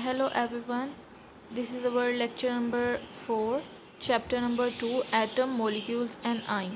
Hello everyone, this is our lecture number 4, chapter number 2, Atom, Molecules and Ion.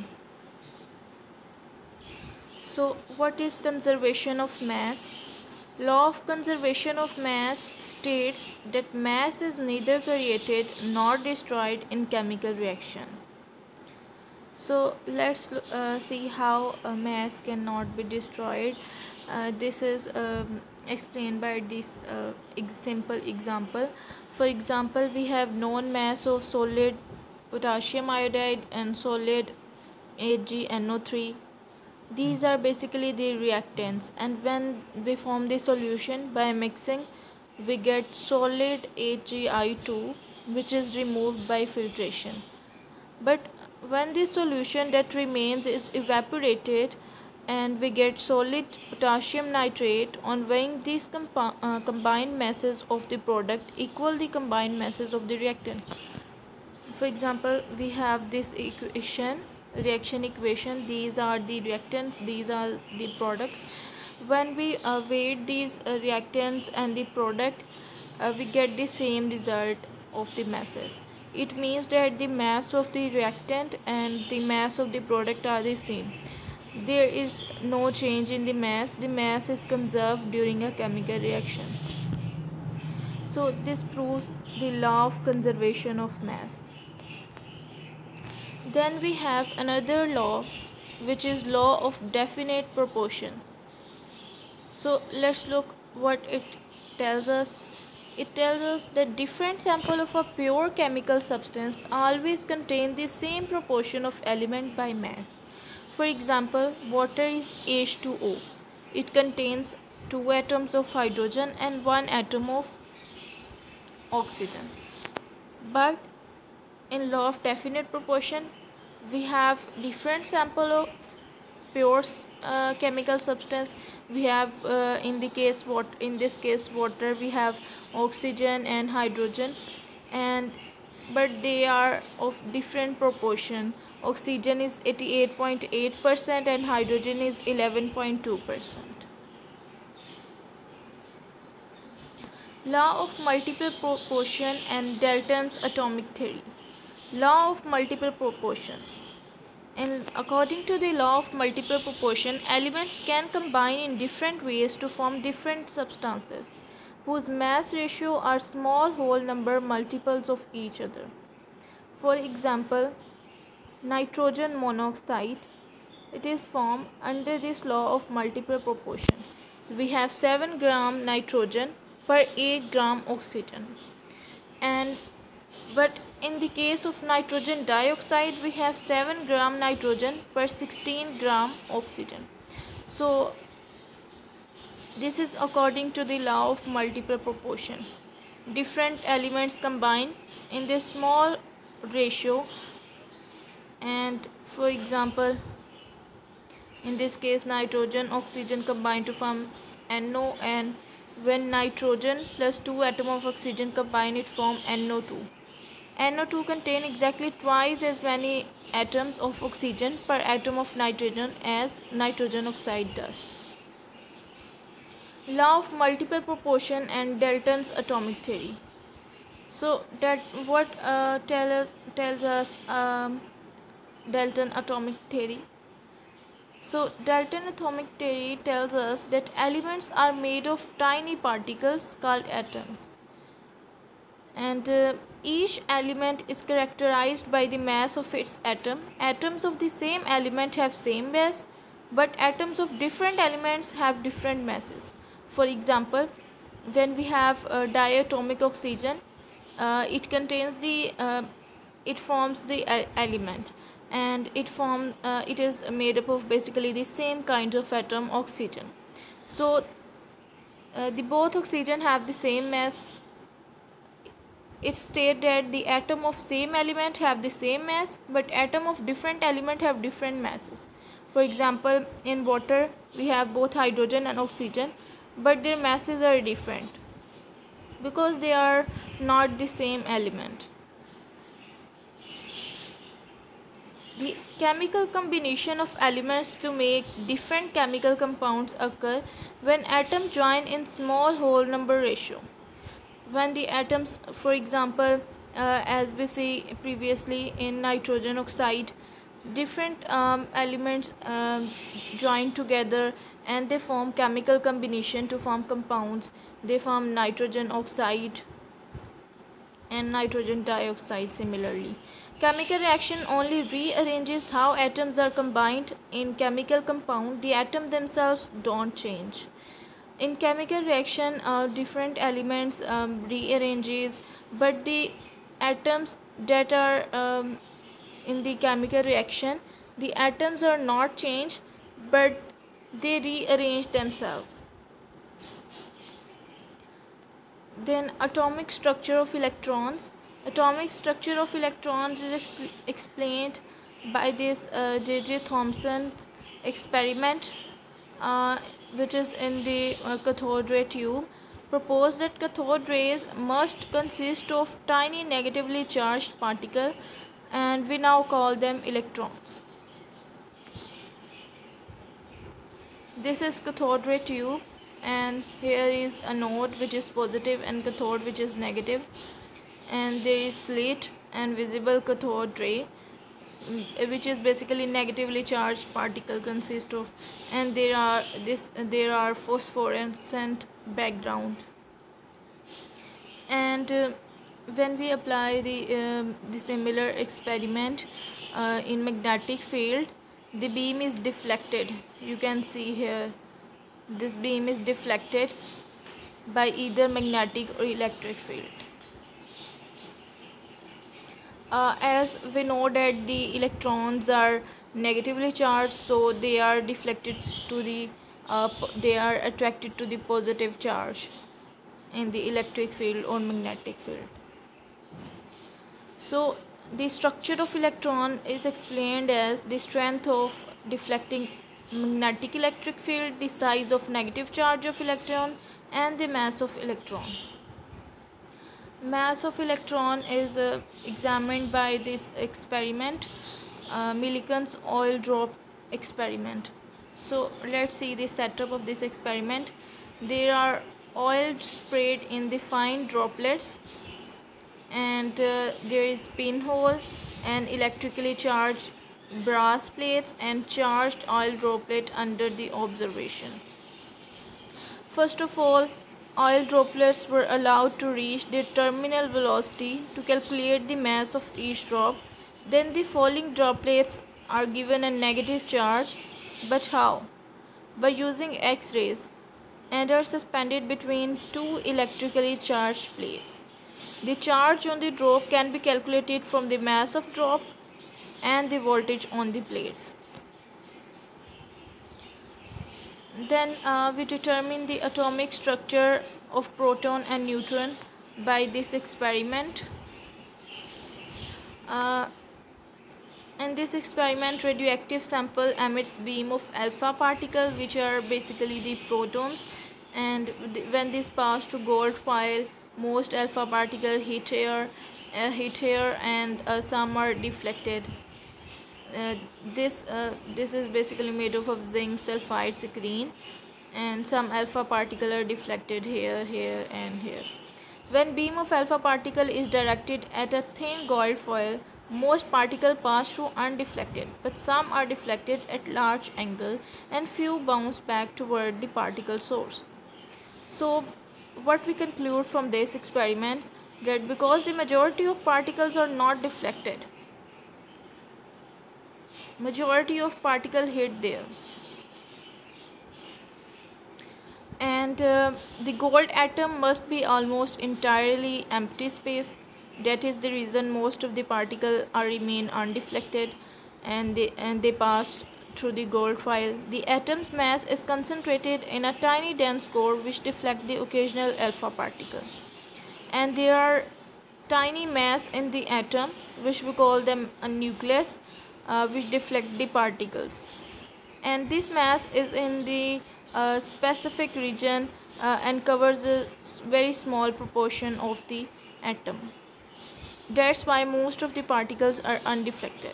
So, what is conservation of mass? Law of conservation of mass states that mass is neither created nor destroyed in chemical reaction. So, let's see how mass cannot be destroyed. This is explained by this simple example. For example, we have known mass of solid potassium iodide and solid AgNO3. These are basically the reactants, and when we form the solution by mixing, we get solid AgI2, which is removed by filtration. But when the solution that remains is evaporated and we get solid potassium nitrate, on weighing these combined masses of the product equal the combined masses of the reactant. For example, we have this reaction equation. These are the reactants, these are the products. When we weigh these reactants and the product, we get the same result of the masses. It means that the mass of the reactant and the mass of the product are the same. There is no change in the mass. The mass is conserved during a chemical reaction. So this proves the law of conservation of mass. Then we have another law, which is law of definite proportion. So let's look what it tells us. It tells us that different sample of a pure chemical substance always contain the same proportion of element by mass. For example, water is H2O. It contains 2 atoms of hydrogen and 1 atom of oxygen. But in law of definite proportion, we have different sample of pure chemical substance. We have in this case water, we have oxygen and hydrogen, but they are of different proportion. Oxygen is 88.8% and hydrogen is 11.2%. Law of multiple proportion and Dalton's atomic theory. Law of multiple proportion. And according to the law of multiple proportion, elements can combine in different ways to form different substances whose mass ratio are small whole number multiples of each other. For example, nitrogen monoxide, it is formed under this law of multiple proportion. We have 7 gram nitrogen per 8 gram oxygen, but in the case of nitrogen dioxide, we have 7 gram nitrogen per 16 gram oxygen. So this is according to the law of multiple proportion. Different elements combine in this small ratio, and for example, in this case nitrogen oxygen combine to form NO, and when nitrogen plus 2 atoms of oxygen combine, it form NO2. NO2 contain exactly twice as many atoms of oxygen per atom of nitrogen as nitrogen oxide does. Law of multiple proportion and Dalton's atomic theory. So that what tells us Dalton atomic theory. So Dalton atomic theory tells us that elements are made of tiny particles called atoms, and each element is characterized by the mass of its atom. Atoms of the same element have same mass, but atoms of different elements have different masses. For example, when we have diatomic oxygen, it forms the element, and it is made up of basically the same kind of atom, oxygen. So the both oxygen have the same mass. It's stated that the atom of same element have the same mass, but atom of different element have different masses. For example, in water we have both hydrogen and oxygen, but their masses are different because they are not the same element. The chemical combination of elements to make different chemical compounds occur when atoms join in small whole number ratio. when the atoms, for example, as we see previously in nitrogen oxide, different elements join together and they form chemical combination to form compounds. They form nitrogen oxide and nitrogen dioxide. Similarly, chemical reaction only rearranges how atoms are combined in chemical compound. The atom themselves don't change. In chemical reaction, different elements rearranges, but the atoms that are in the chemical reaction, the atoms are not changed, but they rearrange themselves. Then atomic structure of electrons. Atomic structure of electrons is explained by this J.J. Thomson experiment, which is in the cathode ray tube. Proposed that cathode rays must consist of tiny negatively charged particles, and we now call them electrons. This is cathode ray tube, and here is anode which is positive and cathode which is negative, and there is slit and visible cathode ray, which is basically negatively charged particle consist of, and there are phosphorescent background. And when we apply the similar experiment in magnetic field, the beam is deflected. You can see here, this beam is deflected by either magnetic or electric field. As we know that the electrons are negatively charged, so they are deflected to the they are attracted to the positive charge in the electric field or magnetic field. So the structure of electron is explained as the strength of deflecting magnetic electric field, the size of negative charge of electron, and the mass of electron. Mass of electron is examined by this experiment, Millikan's oil drop experiment. So let's see the setup of this experiment. There are oil sprayed in the fine droplets, and there is pinhole and electrically charged brass plates and charged oil droplet under the observation. First of all, oil droplets were allowed to reach their terminal velocity to calculate the mass of each drop. Then the falling droplets are given a negative charge. But how? By using X-rays, and are suspended between two electrically charged plates. The charge on the drop can be calculated from the mass of drop and the voltage on the plates. Then we determine the atomic structure of proton and neutron by this experiment. In this experiment, radioactive sample emits beam of alpha particle, which are basically the protons, and when this pass to gold foil, most alpha particle hit here and some are deflected. This is basically made up of zinc sulfide screen, and some alpha particle are deflected here, here, and here. When beam of alpha particle is directed at a thin gold foil, most particles pass through undeflected, but some are deflected at large angle and few bounce back toward the particle source. So what we conclude from this experiment, that because the majority of particles are not deflected, majority of particle hit there, and the gold atom must be almost entirely empty space. That is the reason most of the particles are remain undeflected, and they pass through the gold foil. The atom's mass is concentrated in a tiny dense core which deflect the occasional alpha particle, and there are tiny mass in the atom which we call them a nucleus, which deflect the particles, and this mass is in the specific region and covers a very small proportion of the atom. That's why most of the particles are undeflected.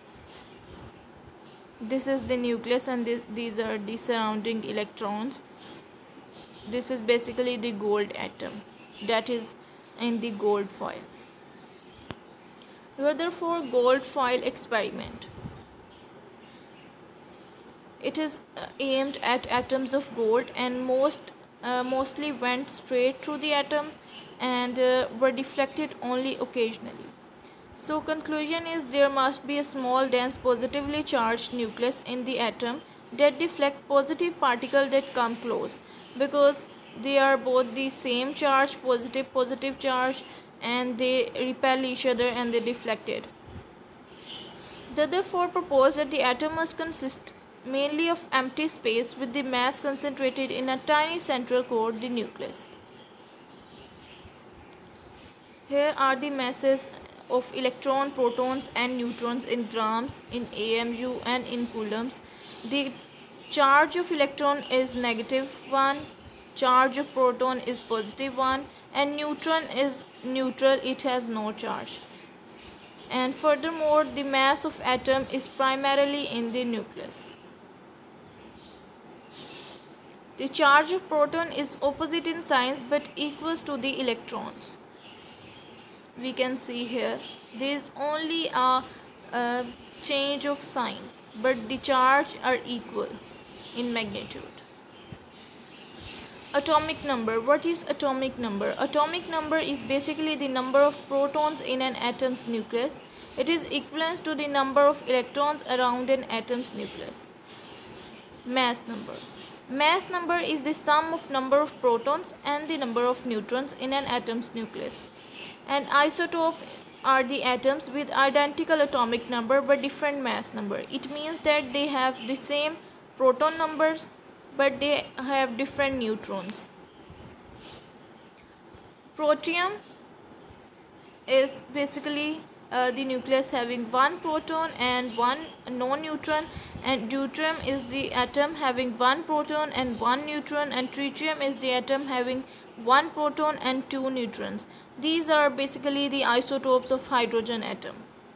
This is the nucleus, and these are the surrounding electrons. This is basically the gold atom. That is in the gold foil. Rutherford gold foil experiment. It is aimed at atoms of gold and mostly went straight through the atom and were deflected only occasionally. So conclusion is there must be a small dense positively charged nucleus in the atom that deflect positive particle that come close, because they are both the same charge, positive charge, and they repel each other and they deflected. Rutherford proposed that the atom must consist mainly of empty space with the mass concentrated in a tiny central core, the nucleus. Here are the masses of electron, protons and neutrons in grams, in AMU and in coulombs. The charge of electron is -1, charge of proton is +1, and neutron is neutral, it has no charge. And furthermore, the mass of atom is primarily in the nucleus. The charge of proton is opposite in signs but equals to the electrons. We can see here there is only a change of sign, but the charge are equal in magnitude. Atomic number. What is atomic number? Atomic number is basically the number of protons in an atom's nucleus. It is equivalent to the number of electrons around an atom's nucleus. Mass number. Mass number is the sum of number of protons and the number of neutrons in an atom's nucleus. And isotope are the atoms with identical atomic number but different mass number. It means that they have the same proton numbers but they have different neutrons. Protium is basically the nucleus having one proton and one non-neutron, and deuterium is the atom having one proton and one neutron, and tritium is the atom having one proton and two neutrons. These are basically the isotopes of hydrogen atom.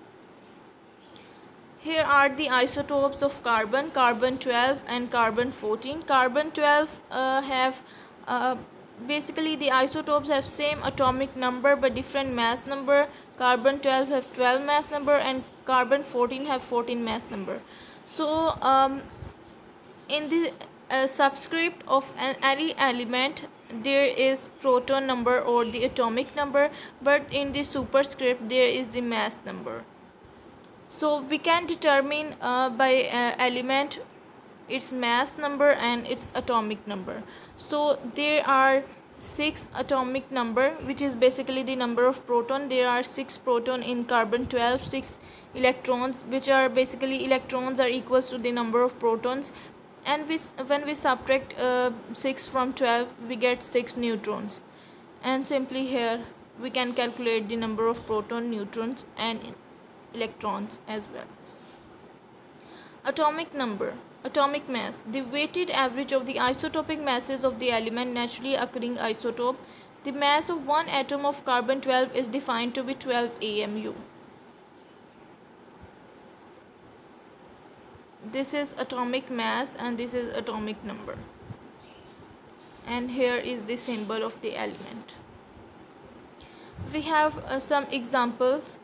Here are the isotopes of carbon, carbon 12 and carbon 14. Carbon 12 have basically the isotopes have same atomic number but different mass number. Carbon 12 have 12 mass number and carbon 14 have 14 mass number. So in the subscript of any element there is proton number or the atomic number, but in the superscript there is the mass number. So we can determine by element its mass number and its atomic number. So there are 6 atomic number, which is basically the number of proton. There are 6 proton in carbon 12, 6 electrons, which are basically electrons are equals to the number of protons, and when we subtract 6 from 12 we get 6 neutrons, and simply here we can calculate the number of proton, neutrons and electrons as well. Atomic number. Atomic mass. The weighted average of the isotopic masses of the element naturally occurring isotope. The mass of one atom of carbon 12 is defined to be 12 AMU. This is atomic mass and this is atomic number. And here is the symbol of the element. We have some examples.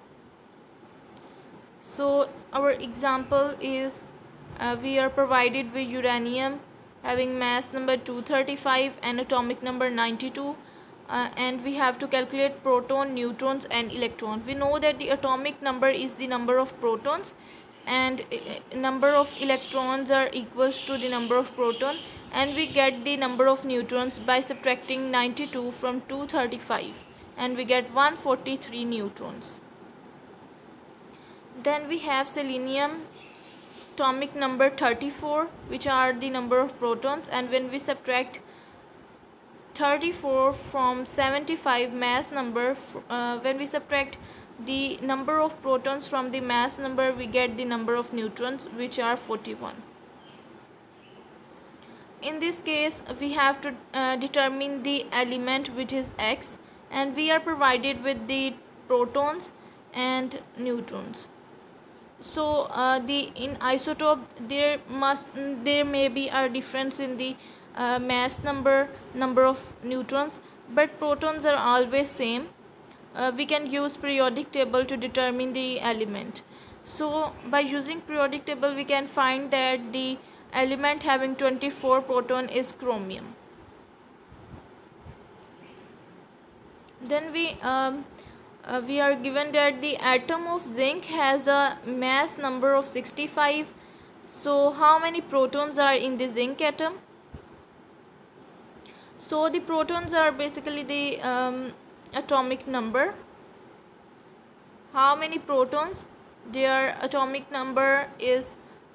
So our example is we are provided with uranium having mass number 235 and atomic number 92, and we have to calculate proton, neutrons and electrons. We know that the atomic number is the number of protons and number of electrons are equals to the number of proton, and we get the number of neutrons by subtracting 92 from 235 and we get 143 neutrons. Then we have selenium, atomic number 34, which are the number of protons, and when we subtract 34 from 75 mass number, when we subtract the number of protons from the mass number, we get the number of neutrons, which are 41. In this case we have to determine the element, which is X, and we are provided with the protons and neutrons. So in isotope there may be a difference in the mass number of neutrons, but protons are always same. we can use periodic table to determine the element. So by using periodic table we can find that the element having 24 proton is chromium. Then we are given that the atom of zinc has a mass number of 65. So how many protons are in the zinc atom? So the protons are basically the atomic number. How many protons? Their atomic number is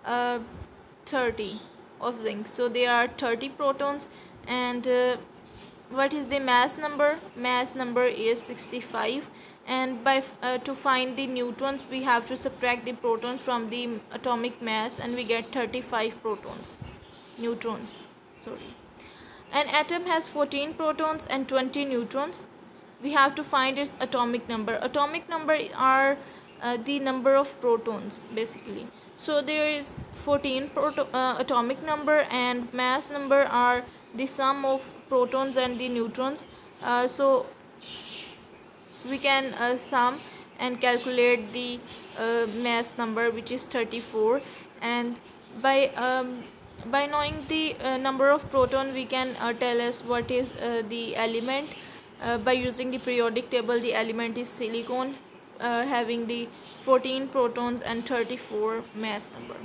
30 of zinc. So there are 30 protons. And what is the mass number? Mass number is 65. And by to find the neutrons we have to subtract the protons from the atomic mass, and we get 35 neutrons. An atom has 14 protons and 20 neutrons. We have to find its atomic number. Atomic number are the number of protons basically. So there is 14 atomic number, and mass number are the sum of protons and the neutrons. So we can sum and calculate the mass number, which is 34. And by knowing the number of proton, we can tell us what is the element. By using the periodic table, the element is silicon, having the 14 protons and 34 mass number.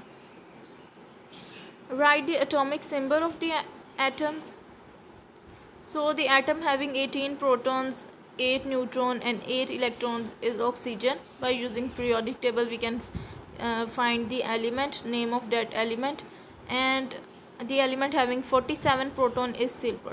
Write the atomic symbol of the atoms. So the atom having 18 protons, 8 neutron and 8 electrons is oxygen. By using periodic table we can find the element, name of that element, and the element having 47 proton is silver.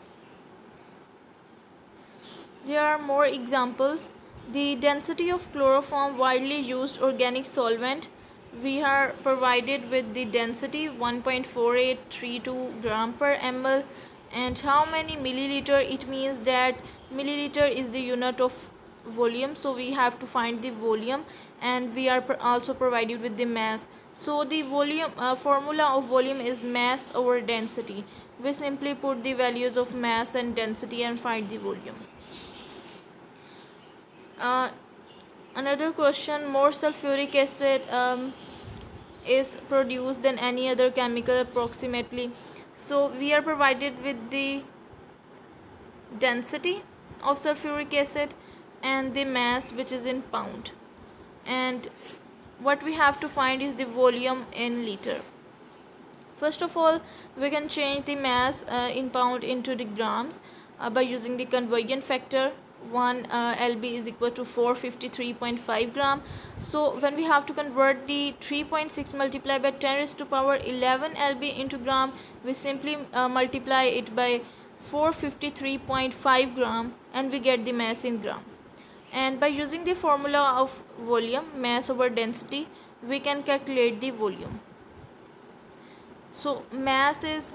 There are more examples. The density of chloroform, widely used organic solvent. We are provided with the density 1.4832 gram per ml. And how many milliliter? It means that milliliter is the unit of volume, so we have to find the volume. And we are also provided with the mass. So the volume formula of volume is mass over density. We simply put the values of mass and density and find the volume. Another question: more sulfuric acid is produced than any other chemical approximately. So we are provided with the density of sulfuric acid and the mass, which is in pound, and what we have to find is the volume in liter. First of all, we can change the mass in pound into the grams by using the conversion factor. 1 lb is equal to 453.5 gram. So when we have to convert the 3.6 multiplied by 10 raised to power 11 lb into gram, we simply multiply it by 453.5 gram and we get the mass in gram. And by using the formula of volume, mass over density, we can calculate the volume. So mass is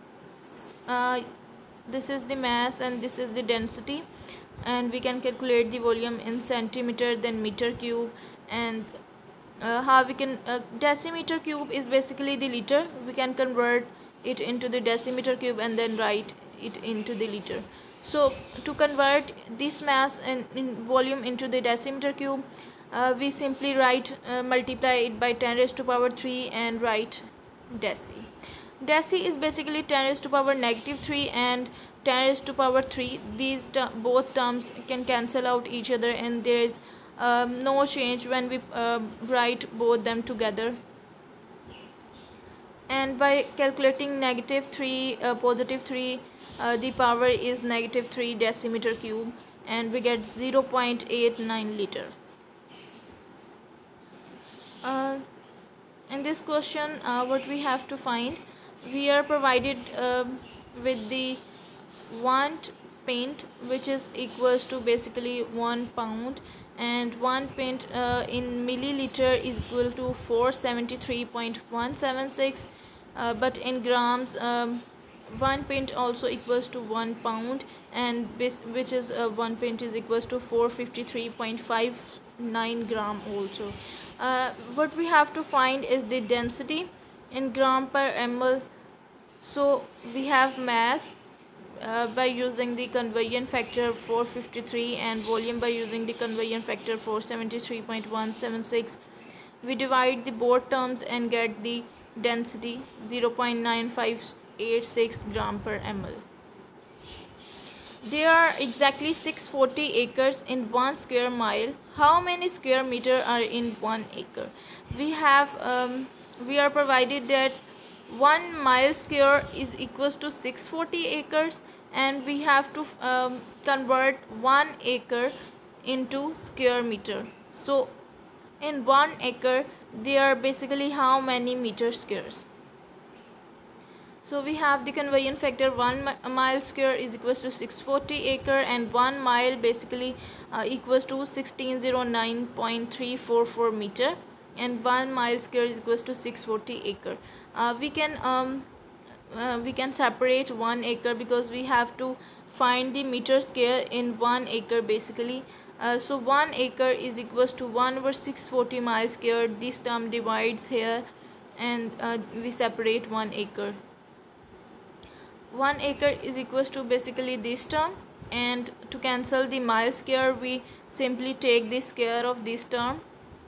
this is the mass and this is the density, and we can calculate the volume in centimeter, then meter cube. And how we can decimeter cube is basically the liter. We can convert it into the decimeter cube and then write it into the liter. So to convert this mass in volume into the decimeter cube, we simply write multiply it by 10 raised to power 3 and write deci. Deci is basically 10 raised to power negative 3 and 10 raised to power 3. These both terms can cancel out each other, and there is no change when we write both them together. And by calculating negative 3 positive 3, the power is negative 3 decimeter cube, and we get 0.89 liter. In this question, what we have to find, we are provided with the 1 pint, which is equals to basically 1 pound, and 1 pint in milliliter is equal to 473.176, but in grams 1 pint also equals to 1 pound, and which is 1 pint is equals to 453.59 gram also. What we have to find is the density in gram per ml. So we have mass by using the conversion factor 453 and volume by using the conversion factor 473.176. We divide the both terms and get the density 0.9586 gram per ml. There are exactly 640 acres in 1 square mile. How many square meter are in 1 acre? We are provided that 1 mile square is equals to 640 acres, and we have to convert 1 acre into square meter. So in 1 acre there are basically how many meter squares? So we have the conversion factor 1 mile square is equals to 640 acre, and 1 mile basically equals to 1609.344 meter, and 1 mile square is equals to 640 acre. We can separate 1 acre because we have to find the meter square in 1 acre basically. So 1 acre is equals to 1 over 640 miles square. This term divides here, and we separate 1 acre. 1 acre is equals to basically this term, and to cancel the mile square we simply take the square of this term.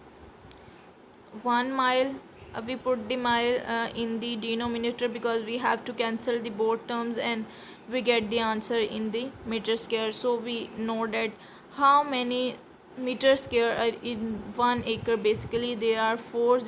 1 mile, we put the mile in the denominator because we have to cancel the both terms, and we get the answer in the meter square. So we know that how many meter square are in 1 acre. Basically there are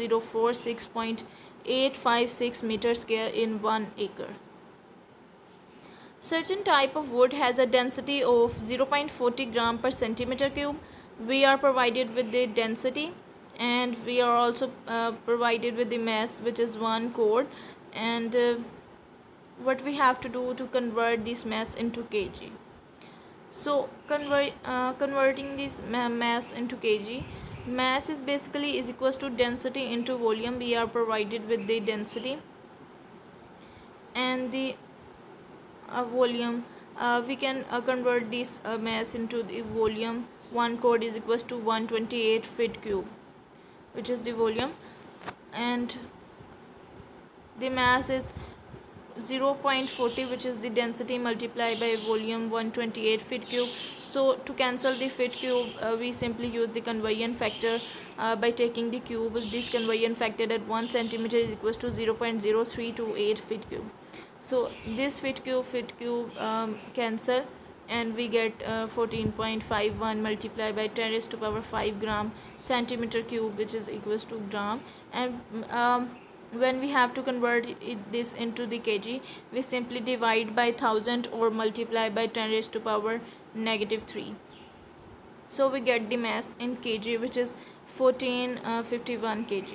4046.856 meter square in 1 acre. Certain type of wood has a density of 0.40 gram per centimeter cube. We are provided with the density, and we are also provided with the mass, which is 1 cord, and what we have to do to convert this mass into kg. So converting this mass into kg, mass is basically is equals to density into volume. We are provided with the density and the volume. We can convert this mass into the volume. 1 cord is equals to 128 feet cube, which is the volume, and the mass is 0.40, which is the density, multiplied by volume 128 feet cube. So to cancel the feet cube, we simply use the conversion factor by taking the cube. This conversion factor at 1 centimeter is equals to 0.0328 feet cube. So this feet cube cancel, and we get 14.51 multiplied by 10 raised to power 5 gram centimeter cube, which is equals to gram. And when we have to convert this into the kg, we simply divide by 1000 or multiply by 10 raised to power -3. So we get the mass in kg, which is 1451 kg.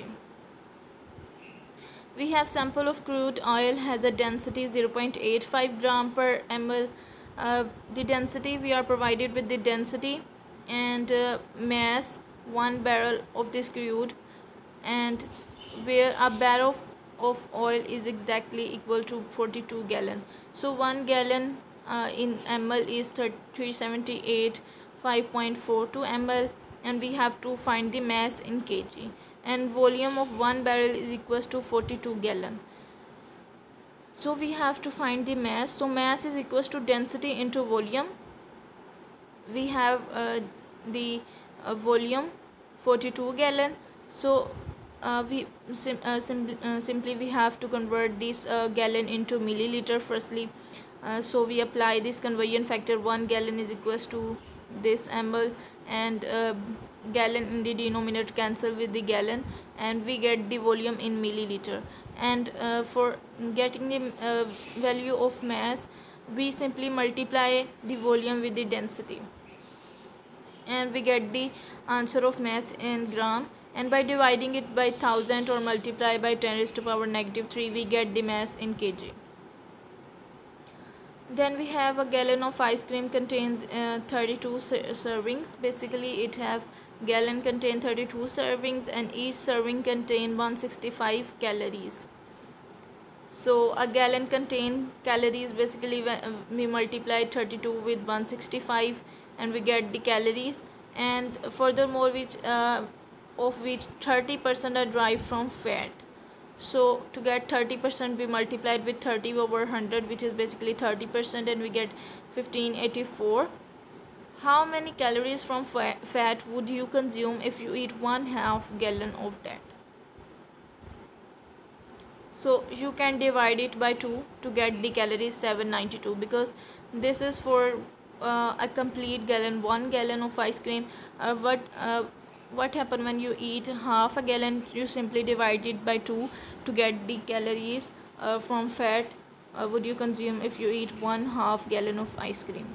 We have sample of crude oil has a density 0.85 gram per ml. The density, we are provided with the density and mass, 1 barrel of this crude, and where a barrel of oil is exactly equal to 42 gallon. So 1 gallon in ml is 378.542 ml, and we have to find the mass in kg, and volume of 1 barrel is equals to 42 gallon. So we have to find the mass. So mass is equals to density into volume. We have the volume 42 gallon. So simply we have to convert this gallon into milliliter firstly. So we apply this conversion factor. 1 gallon is equals to this ml, and gallon in the denominator cancel with the gallon, and we get the volume in milliliter. And for getting the value of mass, we simply multiply the volume with the density, and we get the answer of mass in gram. And by dividing it by 1000 or multiply by 10 raised to power -3, we get the mass in kg. Then we have a gallon of ice cream contains 32 servings. Basically it have gallon contain 32 servings, and each serving contain 165 calories. So a gallon contain calories, basically we multiply 32 with 165 and we get the calories. And furthermore, of which 30% are derived from fat. So to get 30%, we multiplied with 30 over 100, which is basically 30%, and we get 1584. How many calories from fat would you consume if you eat 1/2 gallon of that? So you can divide it by 2 to get the calories 792, because this is for a complete gallon, 1 gallon of ice cream. What happen when you eat half a gallon? You simply divide it by 2 to get the calories from fat would you consume if you eat 1/2 gallon of ice cream.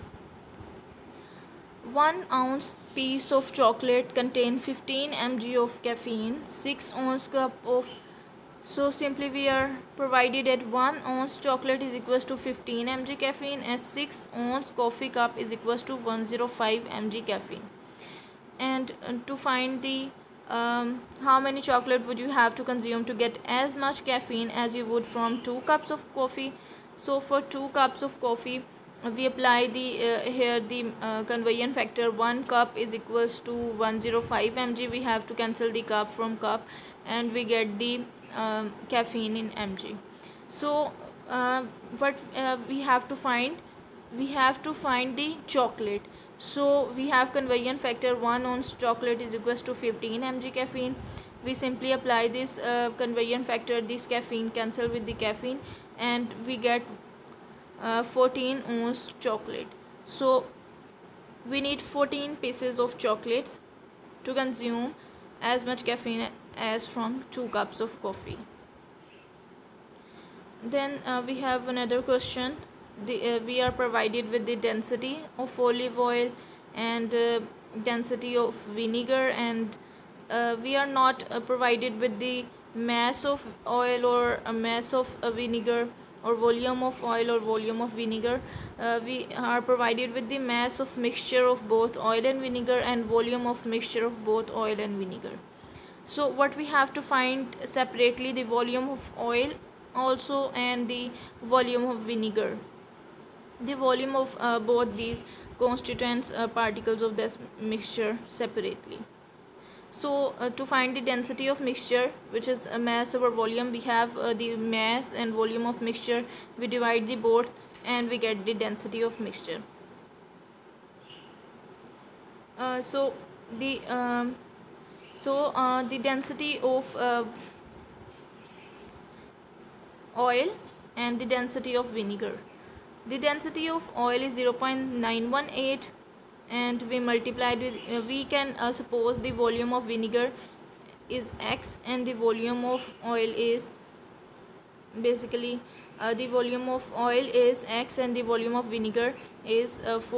1 ounce piece of chocolate contain 15 mg of caffeine. 6 ounce cup of, so simply we are provided that 1 ounce chocolate is equals to 15 mg caffeine, and 6 ounce coffee cup is equals to 105 mg caffeine. And to find the how many chocolate would you have to consume to get as much caffeine as you would from 2 cups of coffee. So for 2 cups of coffee, we apply the here the conversion factor. 1 cup is equals to 105 mg. We have to cancel the cup from cup, and we get the caffeine in mg. So what we have to find, the chocolate. So we have conversion factor. 1 ounce chocolate is equals to 15 mg caffeine. We simply apply this conversion factor, this caffeine cancel with the caffeine, and we get 14 ounce chocolate. So we need 14 pieces of chocolates to consume as much caffeine as from 2 cups of coffee. Then we have another question. We are provided with the density of olive oil and density of vinegar, and we are not provided with the mass of oil or a mass of vinegar, or volume of oil or volume of vinegar. We are provided with the mass of mixture of both oil and vinegar, and volume of mixture of both oil and vinegar. So what we have to find separately, the volume of oil also and the volume of vinegar. The volume of both these constituents particles of this mixture separately. So to find the density of mixture, which is a mass over volume, we have the mass and volume of mixture. We divide the both and we get the density of mixture. So the density of oil and the density of vinegar. The density of oil is 0.918, and we multiplied with we can suppose the volume of vinegar is x, and the volume of oil is basically the volume of oil is x, and the volume of vinegar is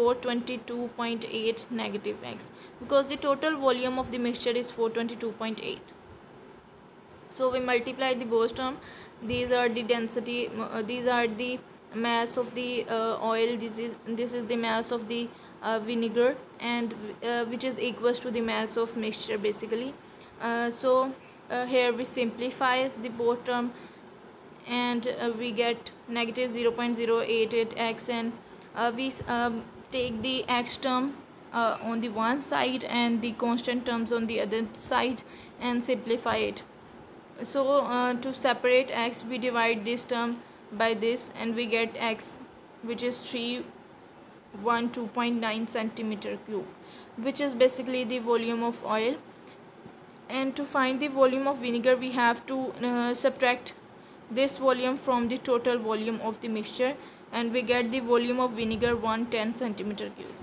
422.8 negative x, because the total volume of the mixture is 422.8. So we multiply the both term. These are the density, these are the mass of the oil, this is the mass of the vinegar, and which is equals to the mass of mixture basically. Here we simplify the both term, and we get negative 0.088x, and we take the x term on the one side and the constant terms on the other side and simplify it. So to separate x, we divide this term by this, and we get x, which is 312.9 centimeter cube, which is basically the volume of oil. And to find the volume of vinegar, we have to subtract this volume from the total volume of the mixture, and we get the volume of vinegar 110 centimeter cube.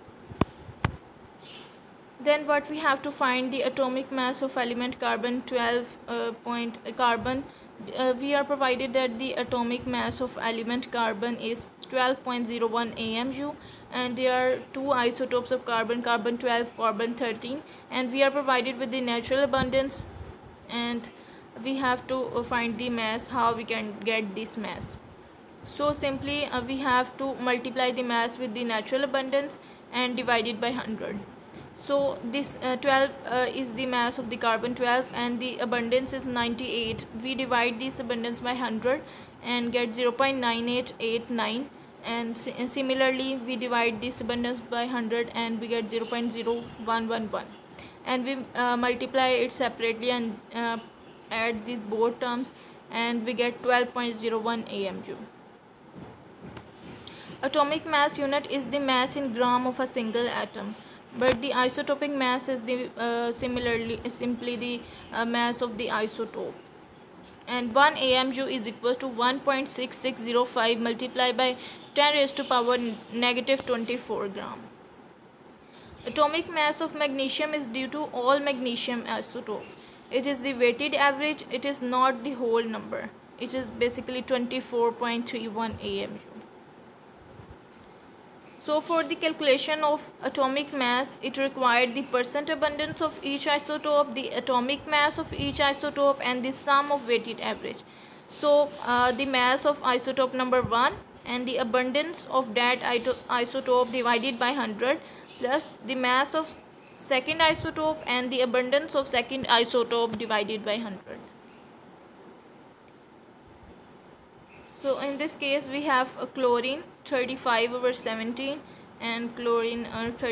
Then what we have to find, the atomic mass of element carbon 12 carbon. We are provided that the atomic mass of element carbon is 12.01 AMU, and there are two isotopes of carbon, carbon 12, carbon 13, and we are provided with the natural abundance, and we have to find the mass, how we can get this mass. So simply we have to multiply the mass with the natural abundance and divide it by 100. So this 12 is the mass of the carbon 12, and the abundance is 98. We divide this abundance by 100 and get 0.9889, and similarly we divide this abundance by 100 and we get 0.0111, and we multiply it separately and add these both terms, and we get 12.01 AMU. Atomic mass unit is the mass in gram of a single atom, but the isotopic mass is the simply the mass of the isotope. And 1 AMU is equal to 1.6605 multiplied by 10 raised to power negative 24 gram. Atomic mass of magnesium is due to all magnesium isotope. It is the weighted average, it is not the whole number. It is basically 24.31 AMU. So for the calculation of atomic mass, it required the percent abundance of each isotope, the atomic mass of each isotope, and the sum of weighted average. So the mass of isotope number 1 and the abundance of that isotope divided by 100 plus the mass of second isotope and the abundance of second isotope divided by 100. So in this case we have a chlorine 35/17 and chlorine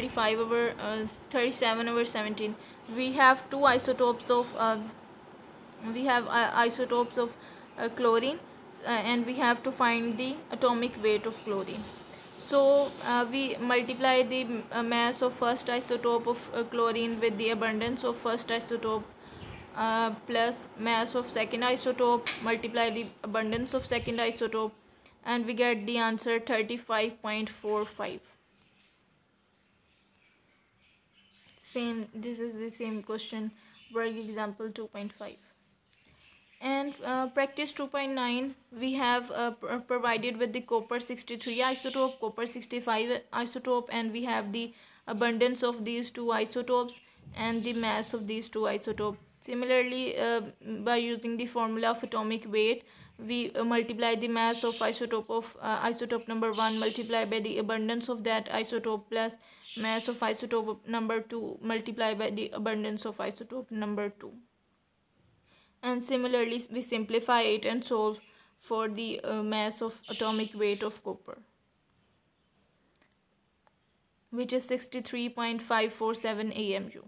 37/17. We have two isotopes of chlorine, and we have to find the atomic weight of chlorine. So we multiply the mass of first isotope of chlorine with the abundance of first isotope plus mass of second isotope, multiply the abundance of second isotope, and we get the answer 35.45. This is the same question, work example 2.5. And practice 2.9, we have provided with the copper 63 isotope, copper 65 isotope, and we have the abundance of these two isotopes and the mass of these two isotopes. Similarly, by using the formula of atomic weight, we multiply the mass of isotope number 1 multiplied by the abundance of that isotope plus mass of isotope number 2 multiplied by the abundance of isotope number 2. And similarly, we simplify it and solve for the mass of atomic weight of copper, which is 63.547 AMU.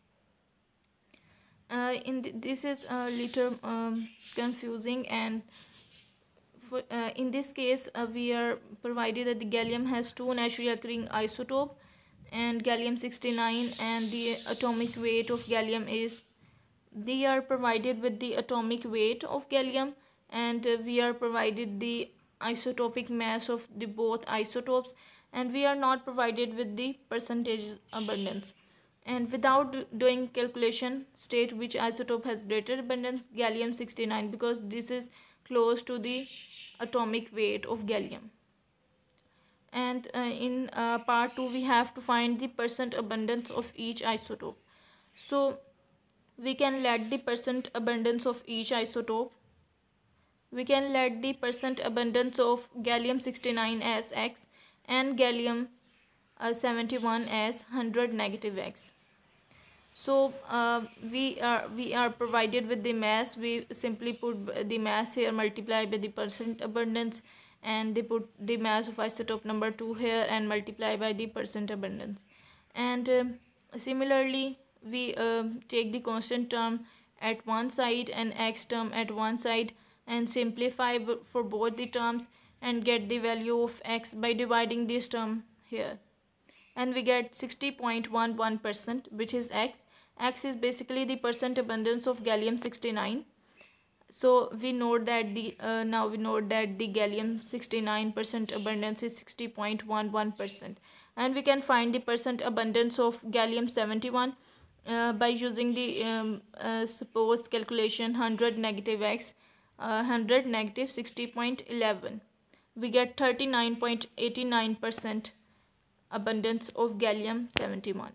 This is a little confusing, and in this case we are provided that the gallium has two naturally occurring isotope and gallium 69, and the atomic weight of gallium is, they are provided with the atomic weight of gallium, and we are provided the isotopic mass of the both isotopes, and we are not provided with the percentage abundance. And without doing calculation, state which isotope has greater abundance, gallium 69, because this is close to the atomic weight of gallium. And in part 2 we have to find the percent abundance of each isotope. So we can let the percent abundance of each isotope. We can let the percent abundance of gallium 69 as X and gallium 71 as 100 negative X. So we are provided with the mass. We simply put the mass here, multiply by the percent abundance, and they put the mass of isotope number 2 here and multiply by the percent abundance. And similarly, we take the constant term at one side and X term at one side and simplify for both the terms and get the value of X by dividing this term here, and we get 60.11%, which is X. X is basically the percent abundance of gallium 69. So we note that the now we note that the gallium 69% abundance is 60.11%, and we can find the percent abundance of gallium 71 by using the supposed calculation 100 negative X, 100 negative 60.11. We get 39.89% abundance of gallium 71.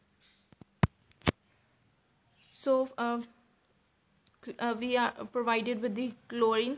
So we are provided with the chlorine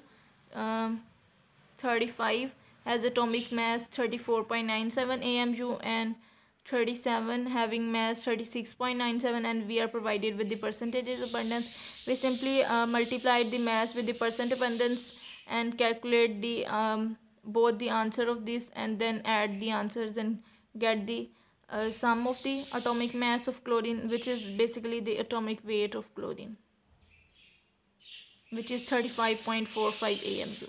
35 has atomic mass 34.97 AMU and 37 having mass 36.97, and we are provided with the percentages abundance. We simply multiply the mass with the percent abundance and calculate the both the answer of this, and then add the answers and get the sum of the atomic mass of chlorine, which is basically the atomic weight of chlorine. which is 35.45 AMU.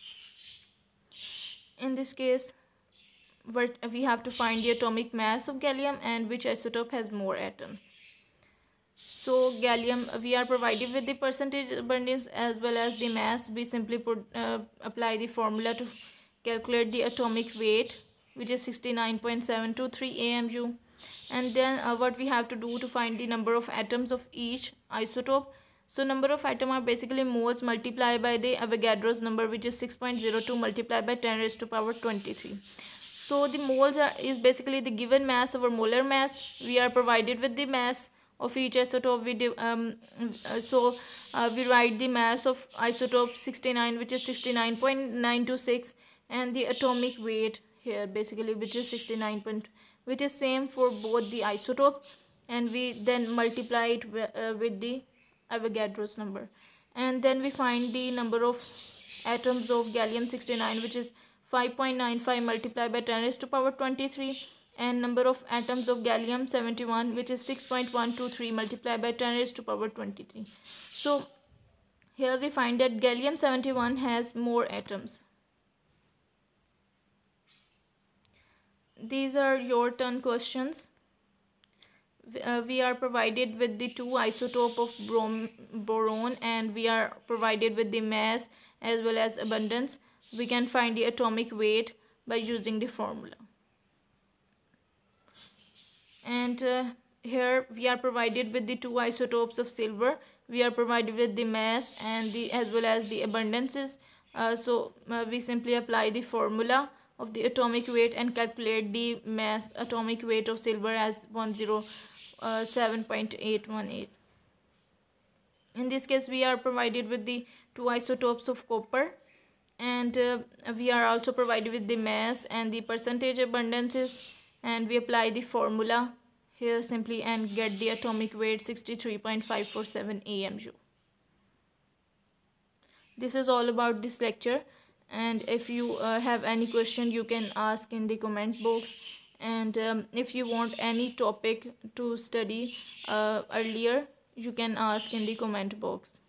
In this case, we have to find the atomic mass of gallium and which isotope has more atoms. So gallium, we are provided with the percentage abundance as well as the mass. We simply apply the formula to calculate the atomic weight, which is 69.723 AMU. And then what we have to do to find the number of atoms of each isotope. So number of atoms are basically moles multiplied by the Avogadro's number, which is 6.02 multiplied by 10 raised to power 23. So the moles is basically the given mass over molar mass. We are provided with the mass of each isotope. We write the mass of isotope 69, which is 69.926, and the atomic weight here basically, which is 69. Which is same for both the isotopes, and we then multiply it with the Avogadro's number, and then we find the number of atoms of gallium 69, which is 5.95 multiplied by 10 raised to power 23, and number of atoms of gallium 71, which is 6.123 multiplied by 10 raised to power 23. So here we find that gallium 71 has more atoms. These are your turn questions. We are provided with the two isotope of boron, and we are provided with the mass as well as abundance. We can find the atomic weight by using the formula. And here we are provided with the two isotopes of silver. We are provided with the mass and the as well as the abundances. We simply apply the formula of the atomic weight and calculate the mass atomic weight of silver as 107.818. In this case, we are provided with the two isotopes of copper, and we are also provided with the mass and the percentage abundances, and we apply the formula here simply and get the atomic weight 63.547 AMU. This is all about this lecture, and if you have any question, you can ask in the comment box, and if you want any topic to study earlier, you can ask in the comment box.